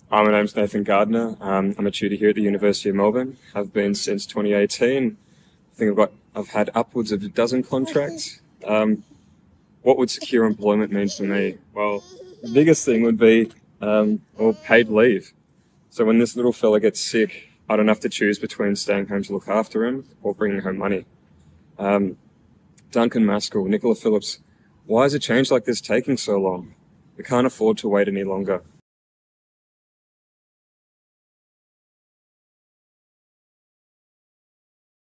Hi, my name's Nathan Gardner. I'm a tutor here at the University of Melbourne. I've been since 2018. I think I've had upwards of a dozen contracts. What would secure employment mean to me? Well, the biggest thing would be paid leave. So when this little fella gets sick, I don't have to choose between staying home to look after him or bringing home money. Duncan Maskell, Nicola Phillips, why is a change like this taking so long? We can't afford to wait any longer.